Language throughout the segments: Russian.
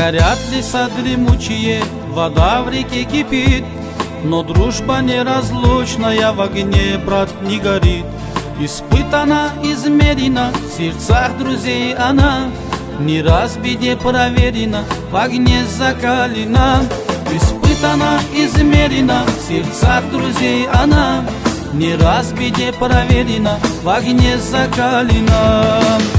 Горят леса дремучие, вода в реке кипит, но дружба неразлучная в огне, брат, не горит. Испытана, измерена, в сердцах друзей она, не раз в беде проверена, в огне закалена. Испытана, измерена, в сердцах друзей она, не раз в беде проверена, в огне закалена.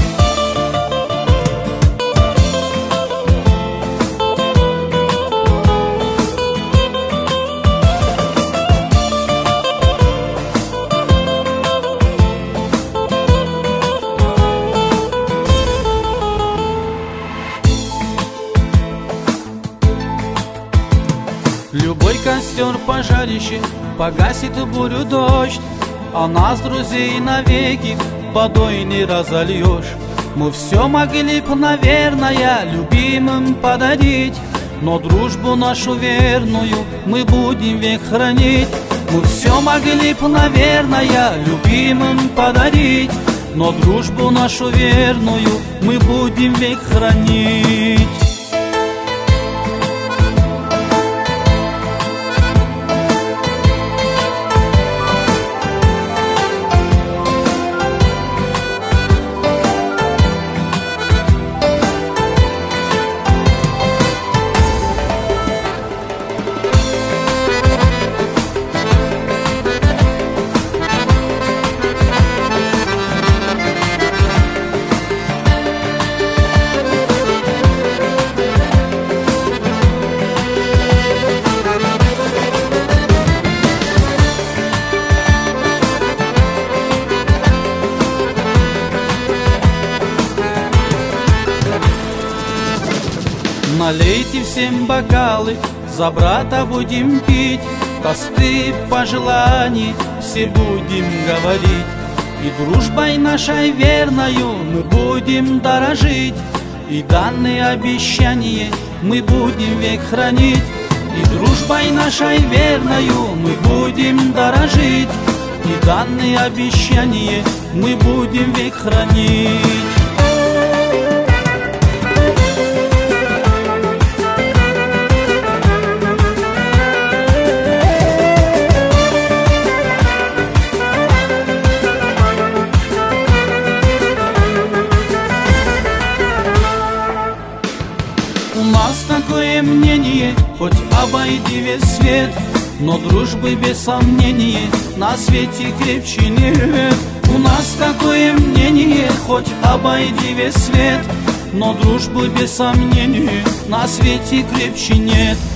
Любой костер, пожарище погасит бурю, дождь, а нас, друзей, навеки водой не разольешь. Мы все могли б, наверное, любимым подарить, но дружбу нашу верную мы будем век хранить. Мы все могли б, наверное, любимым подарить, но дружбу нашу верную мы будем век хранить. Налейте всем бокалы, за брата будем пить, тосты, пожеланий все будем говорить. И дружбой нашей верною мы будем дорожить, и данные обещания мы будем век хранить. И дружбой нашей верною мы будем дорожить, и данные обещания мы будем век хранить. У нас такое мнение, хоть обойди весь свет, но дружбы без сомнения на свете крепче нет. У нас такое мнение, хоть обойди весь свет, но дружбы без сомнения на свете крепче нет.